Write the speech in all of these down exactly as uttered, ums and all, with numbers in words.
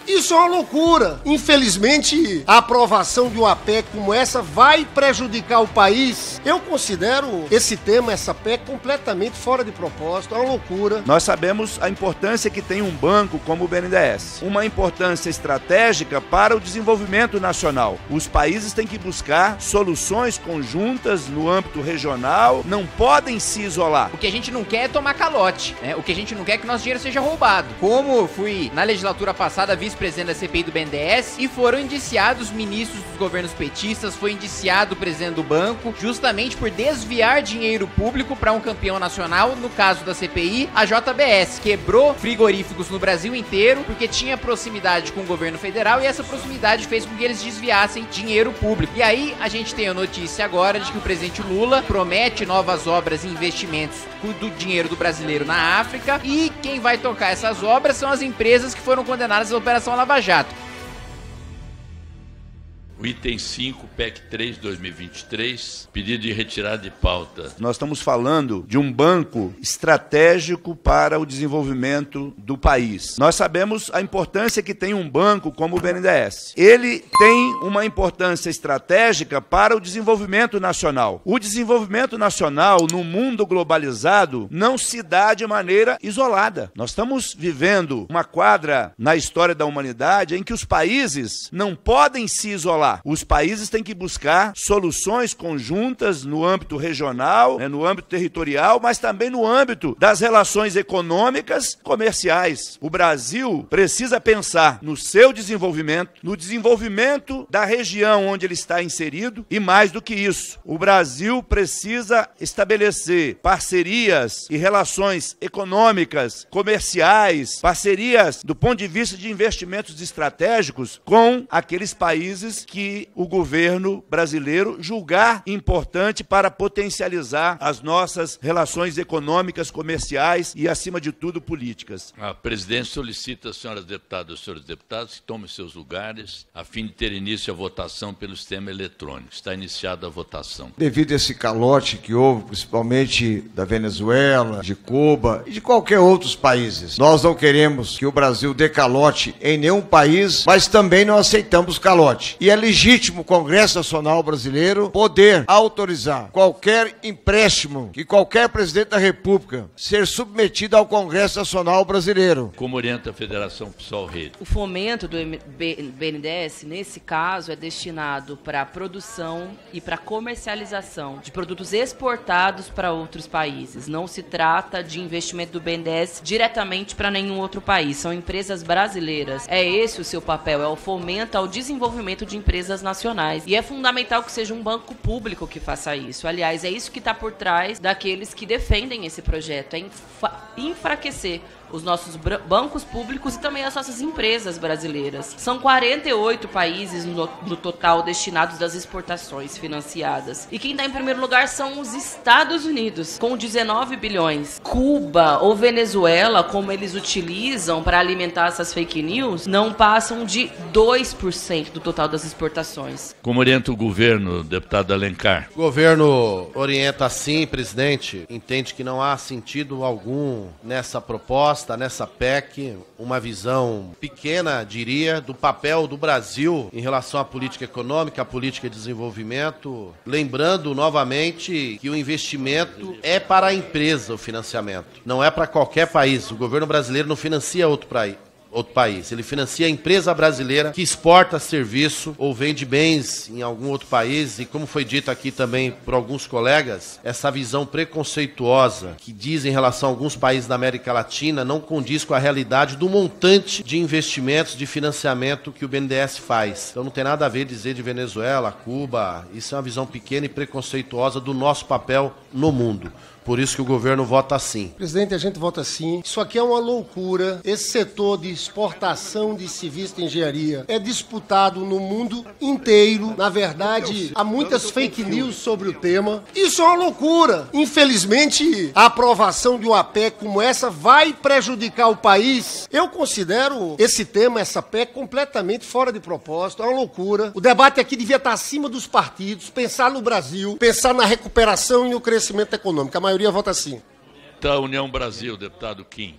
Isso é uma loucura. Infelizmente, a aprovação de uma P E C como essa vai prejudicar o país. Eu considero esse tema, essa P E C, completamente fora de propósito. É uma loucura. Nós sabemos a importância que tem um banco como o B N D E S. Uma importância estratégica para o desenvolvimento nacional. Os países têm que buscar soluções conjuntas no âmbito regional, não podem se isolar. O que a gente não quer é tomar calote, né? O que a gente não quer é que nosso dinheiro seja roubado. Como fui na legislatura passada vice-presidente da C P I do B N D E S e foram indiciados ministros dos governos petistas, foi indiciado o presidente do banco, justamente por desviar dinheiro público para um campeão nacional, no caso da C P I, a J B S. Quebrou frigoríficos no Brasil inteiro porque tinha proximidade com o governo federal e essa proximidade fez com que eles desviassem dinheiro público. E aí a gente tem a notícia agora de que o presidente Lula promete novas obras e investimentos do dinheiro do brasileiro na África e quem vai tocar essas obras são as empresas que foram condenadas à Operação Lava Jato. O item cinco, P E C três, dois mil e vinte e três, pedido de retirada de pauta. Nós estamos falando de um banco estratégico para o desenvolvimento do país. Nós sabemos a importância que tem um banco como o B N D E S. Ele tem uma importância estratégica para o desenvolvimento nacional. O desenvolvimento nacional no mundo globalizado não se dá de maneira isolada. Nós estamos vivendo uma quadra na história da humanidade em que os países não podem se isolar. Os países têm que buscar soluções conjuntas no âmbito regional, né, no âmbito territorial, mas também no âmbito das relações econômicas e comerciais. O Brasil precisa pensar no seu desenvolvimento, no desenvolvimento da região onde ele está inserido e, mais do que isso, o Brasil precisa estabelecer parcerias e relações econômicas, comerciais, parcerias do ponto de vista de investimentos estratégicos com aqueles países que o governo brasileiro julgar importante para potencializar as nossas relações econômicas, comerciais e, acima de tudo, políticas. A presidência solicita às senhoras deputadas e senhores deputados que tomem seus lugares a fim de ter início a votação pelo sistema eletrônico. Está iniciada a votação. Devido a esse calote que houve, principalmente da Venezuela, de Cuba e de qualquer outros países, nós não queremos que o Brasil dê calote em nenhum país, mas também não aceitamos calote. E é legítimo o Congresso Nacional Brasileiro poder autorizar qualquer empréstimo que qualquer presidente da República ser submetido ao Congresso Nacional Brasileiro. Como orienta a Federação Pessoal Rede? O fomento do B N D E S, nesse caso, é destinado para a produção e para a comercialização de produtos exportados para outros países. Não se trata de investimento do B N D E S diretamente para nenhum outro país. São empresas brasileiras. É esse o seu papel, é o fomento ao desenvolvimento de empresas nacionais. E é fundamental que seja um banco público que faça isso. Aliás, é isso que está por trás daqueles que defendem esse projeto, é enfraquecer os nossos bancos públicos e também as nossas empresas brasileiras. São quarenta e oito países no, no total destinados às exportações financiadas. E quem está em primeiro lugar são os Estados Unidos, com dezenove bilhões. Cuba ou Venezuela, como eles utilizam para alimentar essas fake news, não passam de dois por cento do total das exportações. Como orienta o governo, deputado Alencar? O governo orienta assim, presidente, entende que não há sentido algum nessa proposta, nessa P E C, uma visão pequena, diria, do papel do Brasil em relação à política econômica, à política de desenvolvimento. Lembrando novamente que o investimento é para a empresa, o financiamento. Não é para qualquer país. O governo brasileiro não financia outro país. outro país. Ele financia a empresa brasileira que exporta serviço ou vende bens em algum outro país e, como foi dito aqui também por alguns colegas, essa visão preconceituosa que diz em relação a alguns países da América Latina não condiz com a realidade do montante de investimentos, de financiamento que o B N D E S faz. Então não tem nada a ver dizer de Venezuela, Cuba, isso é uma visão pequena e preconceituosa do nosso papel no mundo. Por isso que o governo vota sim. Presidente, a gente vota sim. Isso aqui é uma loucura. Esse setor de exportação de civis de engenharia é disputado no mundo inteiro. Na verdade, há muitas fake news sobre o tema. Isso é uma loucura. Infelizmente, a aprovação de uma P E C como essa vai prejudicar o país. Eu considero esse tema, essa P E C, completamente fora de propósito. É uma loucura. O debate aqui devia estar acima dos partidos, pensar no Brasil, pensar na recuperação e no crescimento econômico. A maioria vota sim. Da União Brasil, deputado Kim.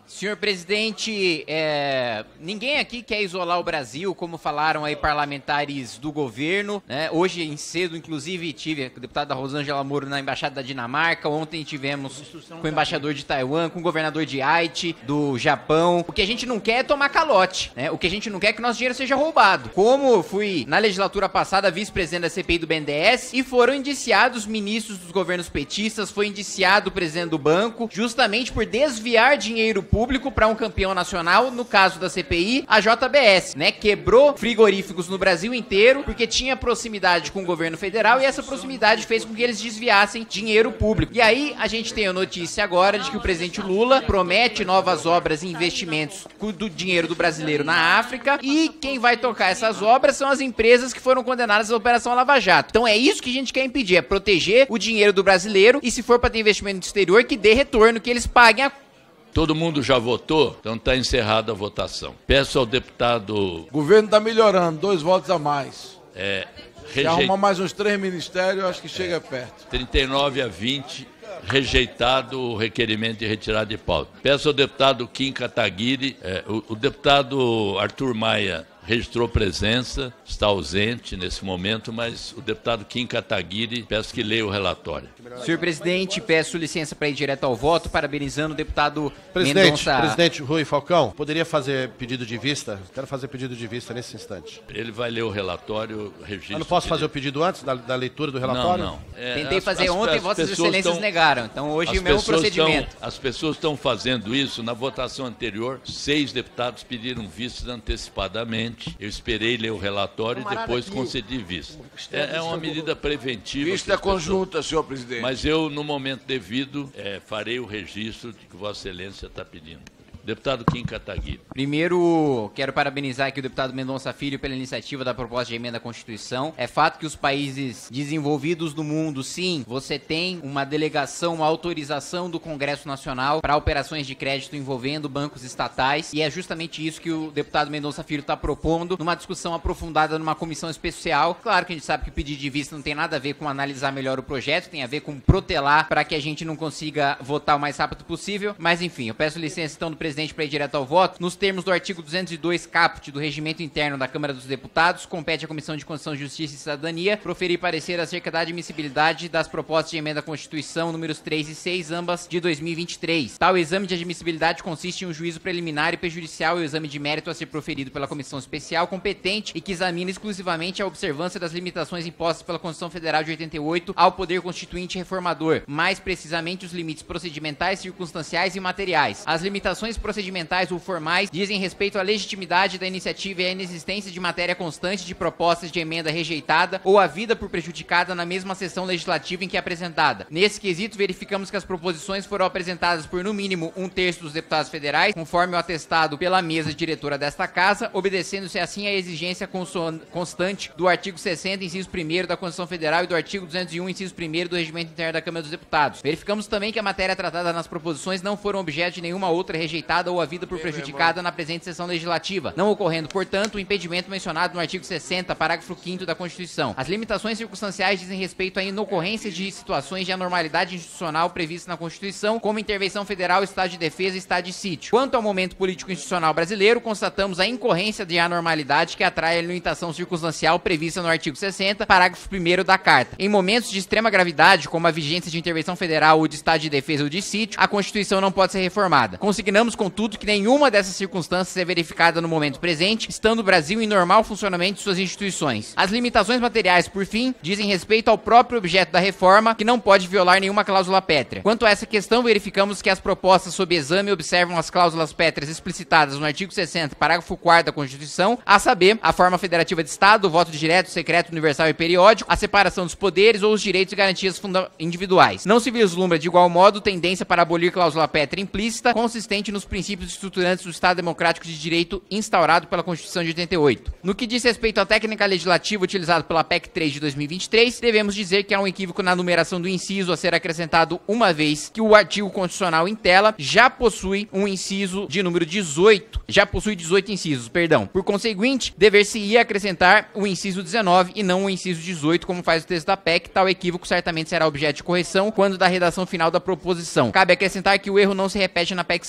Senhor presidente, é, ninguém aqui quer isolar o Brasil, como falaram aí parlamentares do governo, né? Hoje, em cedo, inclusive, tive com a deputada Rosângela Moro na Embaixada da Dinamarca. Ontem tivemos com o embaixador de Taiwan, com o governador de Haiti, do Japão. O que a gente não quer é tomar calote, né? O que a gente não quer é que nosso dinheiro seja roubado. Como fui, na legislatura passada, vice-presidente da C P I do B N D E S, e foram indiciados ministros dos governos petistas, foi indiciado o presidente do banco, justamente por desviar dinheiro público público para um campeão nacional, no caso da C P I, a J B S, né? Quebrou frigoríficos no Brasil inteiro porque tinha proximidade com o governo federal e essa proximidade fez com que eles desviassem dinheiro público. E aí a gente tem a notícia agora de que o presidente Lula promete novas obras e investimentos do dinheiro do brasileiro na África e quem vai tocar essas obras são as empresas que foram condenadas à Operação Lava Jato. Então é isso que a gente quer impedir, é proteger o dinheiro do brasileiro e se for para ter investimento no exterior, que dê retorno, que eles paguem a Todo mundo já votou? Então está encerrada a votação. Peço ao deputado... O governo está melhorando, dois votos a mais. É, Se rejeit... arrumar mais uns três ministérios, acho que chega é, perto. trinta e nove a vinte, rejeitado o requerimento de retirada de pauta. Peço ao deputado Kim Kataguiri, é, o, o deputado Arthur Maia registrou presença, está ausente nesse momento, mas o deputado Kim Kataguiri, peço que leia o relatório. Senhor presidente, peço licença para ir direto ao voto, parabenizando o deputado Presidente, Mendonça. presidente Rui Falcão, poderia fazer pedido de vista? Quero fazer pedido de vista nesse instante. Ele vai ler o relatório, registro. Eu não posso fazer dele. o pedido antes da, da leitura do relatório? Não, não. É, Tentei as, fazer as, ontem, as vossas excelências tão, negaram. Então hoje o mesmo procedimento. Tão, as pessoas estão fazendo isso. Na votação anterior, seis deputados pediram vistas antecipadamente. Eu esperei ler o relatório e depois concedi vista. É, é uma medida preventiva. Vista conjunta, senhor presidente. Mas eu, no momento devido, é, farei o registro de que Vossa Excelência está pedindo. Deputado Kim Kataguiri. Primeiro, quero parabenizar aqui o deputado Mendonça Filho pela iniciativa da proposta de emenda à Constituição. É fato que os países desenvolvidos do mundo, sim, você tem uma delegação, uma autorização do Congresso Nacional para operações de crédito envolvendo bancos estatais. E é justamente isso que o deputado Mendonça Filho está propondo numa discussão aprofundada numa comissão especial. Claro que a gente sabe que o pedido de vista não tem nada a ver com analisar melhor o projeto, tem a ver com protelar para que a gente não consiga votar o mais rápido possível. Mas enfim, eu peço licença então do presidente para ir direto ao voto. Nos termos do artigo duzentos e dois caput do Regimento Interno da Câmara dos Deputados, compete à Comissão de Constituição, Justiça e Cidadania proferir parecer acerca da admissibilidade das propostas de emenda à Constituição números três e seis, ambas de dois mil e vinte e três. Tal exame de admissibilidade consiste em um juízo preliminar e prejudicial e o exame de mérito a ser proferido pela Comissão Especial competente e que examina exclusivamente a observância das limitações impostas pela Constituição Federal de oitenta e oito ao Poder Constituinte Reformador, mais precisamente os limites procedimentais, circunstanciais e materiais. As limitações procedimentais ou formais dizem respeito à legitimidade da iniciativa e à inexistência de matéria constante de propostas de emenda rejeitada ou a vida por prejudicada na mesma sessão legislativa em que é apresentada. Nesse quesito, verificamos que as proposições foram apresentadas por no mínimo um terço dos deputados federais, conforme o atestado pela mesa diretora desta casa, obedecendo-se assim à exigência constante do artigo sessenta, inciso primeiro da Constituição Federal e do artigo duzentos e um, inciso primeiro do Regimento Interno da Câmara dos Deputados. Verificamos também que a matéria tratada nas proposições não foram objeto de nenhuma outra rejeitada ou a vida por prejudicada na presente sessão legislativa, não ocorrendo, portanto, o impedimento mencionado no artigo sessenta, parágrafo quinto da Constituição. As limitações circunstanciais dizem respeito à inocorrência de situações de anormalidade institucional previstas na Constituição, como intervenção federal, estado de defesa e estado de sítio. Quanto ao momento político institucional brasileiro, constatamos a incorrência de anormalidade que atrai a limitação circunstancial prevista no artigo sessenta, parágrafo primeiro da Carta. Em momentos de extrema gravidade, como a vigência de intervenção federal ou de estado de defesa ou de sítio, a Constituição não pode ser reformada. Consignamos, contudo, que nenhuma dessas circunstâncias é verificada no momento presente, estando o Brasil em normal funcionamento de suas instituições. As limitações materiais, por fim, dizem respeito ao próprio objeto da reforma, que não pode violar nenhuma cláusula pétrea. Quanto a essa questão, verificamos que as propostas sob exame observam as cláusulas pétreas explicitadas no artigo sessenta, parágrafo quarto da Constituição, a saber, a forma federativa de Estado, o voto direto, secreto, universal e periódico, a separação dos poderes ou os direitos e garantias individuais. Não se vislumbra, de igual modo, tendência para abolir cláusula pétrea implícita, consistente nos princípios estruturantes do Estado Democrático de Direito instaurado pela Constituição de oitenta e oito. No que diz respeito à técnica legislativa utilizada pela P E C três de dois mil e vinte e três, devemos dizer que há um equívoco na numeração do inciso a ser acrescentado, uma vez que o artigo constitucional em tela já possui um inciso de número dezoito, já possui dezoito incisos, perdão. Por conseguinte, dever-se-ia acrescentar o inciso dezenove e não o inciso dezoito, como faz o texto da P E C. Tal equívoco certamente será objeto de correção quando da redação final da proposição. Cabe acrescentar que o erro não se repete na P E C seis de dois mil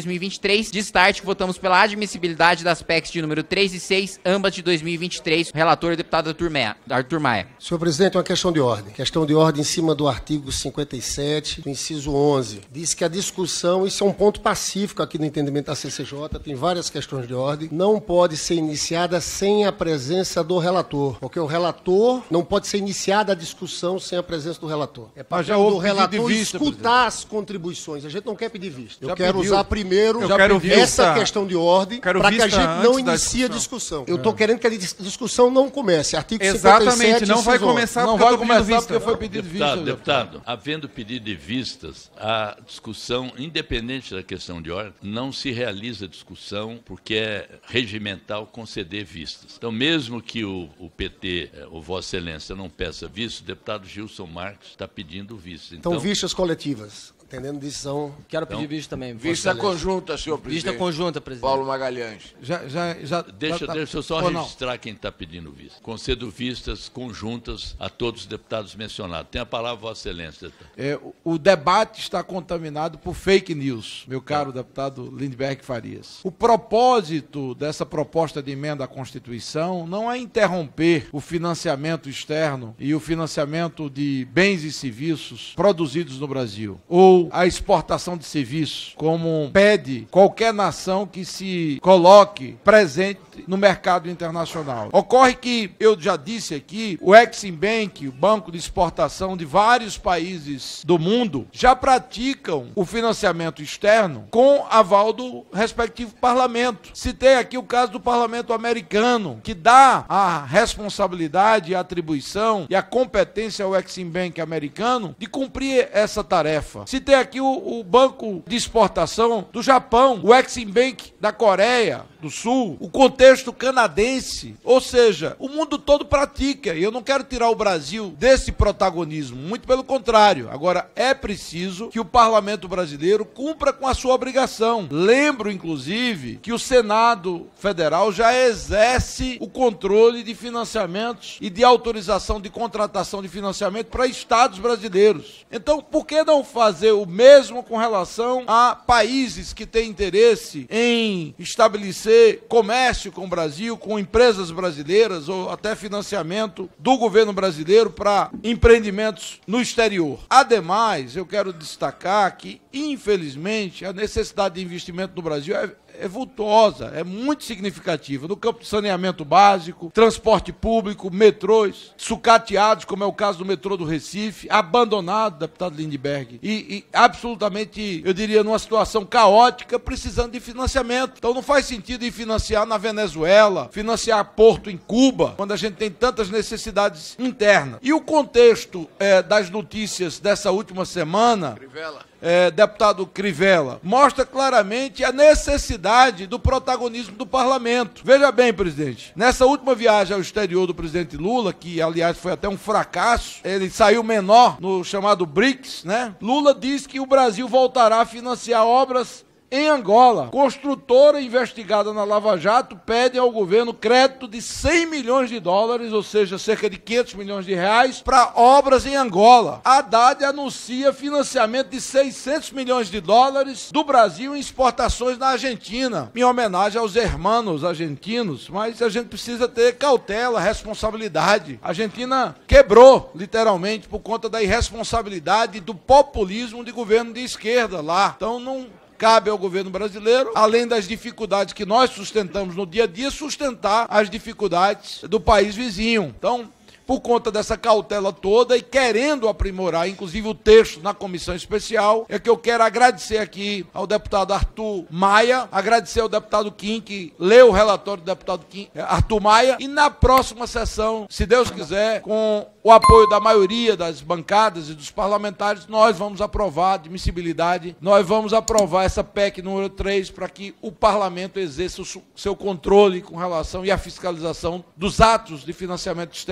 mil e vinte e três. De start, votamos pela admissibilidade das P E Cs de número três e seis, ambas de dois mil e vinte e três. Relator, o deputado Arthur Maia. Arthur Maia. Senhor presidente, uma questão de ordem. Questão de ordem em cima do artigo cinquenta e sete, do inciso onze. Diz que a discussão, isso é um ponto pacífico aqui no entendimento da C C J, tem várias questões de ordem, não pode ser iniciada sem a presença do relator, porque o relator não pode ser iniciada a discussão sem a presença do relator. É para o relator vista, escutar presidente. As contribuições. A gente não quer pedir vista. Eu já quero pediu. usar primeiro eu quero essa questão de ordem para que a gente não inicie a discussão. Eu estou é. querendo que a discussão não comece. Artigo Exatamente, cinquenta e sete, não vai começar não vai começar porque foi pedido deputado, vista. Deputado, deputado, havendo pedido de vistas, a discussão, independente da questão de ordem, não se realiza discussão porque é regimental conceder vistas. Então, mesmo que o, o P T, o Vossa Excelência, não peça vistas, o deputado Gilson Marques está pedindo vistas. Então, então vistas coletivas. Entendendo decisão. Quero então, pedir vista também. Vista conjunta, senhor presidente. Vista conjunta, presidente. Paulo Magalhães. Já, já, já, deixa, já tá... deixa eu só Ou registrar não. quem está pedindo vista. Concedo vistas conjuntas a todos os deputados mencionados. Tem a palavra, Vossa Excelência. É, o, o debate está contaminado por fake news, meu caro é. deputado Lindbergh Farias. O propósito dessa proposta de emenda à Constituição não é interromper o financiamento externo e o financiamento de bens e serviços produzidos no Brasil, ou a exportação de serviços, como pede qualquer nação que se coloque presente no mercado internacional. Ocorre que, eu já disse aqui, o Exim Bank, o banco de exportação de vários países do mundo, já praticam o financiamento externo com aval do respectivo parlamento. Citei aqui o caso do parlamento americano, que dá a responsabilidade, a atribuição e a competência ao Exim Bank americano de cumprir essa tarefa. Citei aqui o, o banco de exportação do Japão, o Exim Bank da Coreia do Sul, o contexto canadense, ou seja, o mundo todo pratica, e eu não quero tirar o Brasil desse protagonismo, muito pelo contrário. Agora, é preciso que o parlamento brasileiro cumpra com a sua obrigação. Lembro, inclusive, que o Senado Federal já exerce o controle de financiamentos e de autorização de contratação de financiamento para estados brasileiros. Então, por que não fazer o mesmo com relação a países que têm interesse em estabelecer comércio com o Brasil, com empresas brasileiras ou até financiamento do governo brasileiro para empreendimentos no exterior? Ademais, eu quero destacar que, infelizmente, a necessidade de investimento no Brasil é é vultuosa, é muito significativa, no campo de saneamento básico, transporte público, metrôs, sucateados, como é o caso do metrô do Recife, abandonado, deputado Lindbergh, e, e absolutamente, eu diria, numa situação caótica, precisando de financiamento. Então não faz sentido ir financiar na Venezuela, financiar porto em Cuba, quando a gente tem tantas necessidades internas. E o contexto é, das notícias dessa última semana... Crivella. É, deputado Crivella, mostra claramente a necessidade do protagonismo do parlamento. Veja bem, presidente, nessa última viagem ao exterior do presidente Lula, que aliás foi até um fracasso, ele saiu menor no chamado BRICS, né? Lula disse que o Brasil voltará a financiar obras em Angola. Construtora investigada na Lava Jato pede ao governo crédito de cem milhões de dólares, ou seja, cerca de quinhentos milhões de reais, para obras em Angola. Haddad anuncia financiamento de seiscentos milhões de dólares do Brasil em exportações na Argentina, em homenagem aos hermanos argentinos, mas a gente precisa ter cautela, responsabilidade. A Argentina quebrou, literalmente, por conta da irresponsabilidade e do populismo de governo de esquerda lá. Então não cabe ao governo brasileiro, além das dificuldades que nós sustentamos no dia a dia, sustentar as dificuldades do país vizinho. Então, por conta dessa cautela toda e querendo aprimorar, inclusive, o texto na comissão especial, é que eu quero agradecer aqui ao deputado Arthur Maia, agradecer ao deputado Kim, que leu o relatório do deputado Kim, Arthur Maia, e na próxima sessão, se Deus quiser, com o apoio da maioria das bancadas e dos parlamentares, nós vamos aprovar a admissibilidade, nós vamos aprovar essa P E C número três para que o parlamento exerça o seu controle com relação e a fiscalização dos atos de financiamento externo do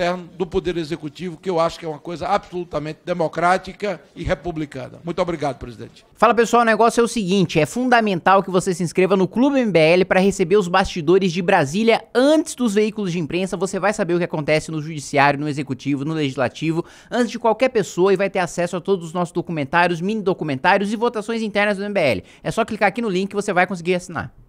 Poder Executivo, que eu acho que é uma coisa absolutamente democrática e republicana. Muito obrigado, presidente. Fala pessoal, o negócio é o seguinte, é fundamental que você se inscreva no Clube M B L para receber os bastidores de Brasília antes dos veículos de imprensa. Você vai saber o que acontece no Judiciário, no Executivo, no Legislativo, antes de qualquer pessoa, e vai ter acesso a todos os nossos documentários, mini documentários e votações internas do M B L. É só clicar aqui no link que você vai conseguir assinar.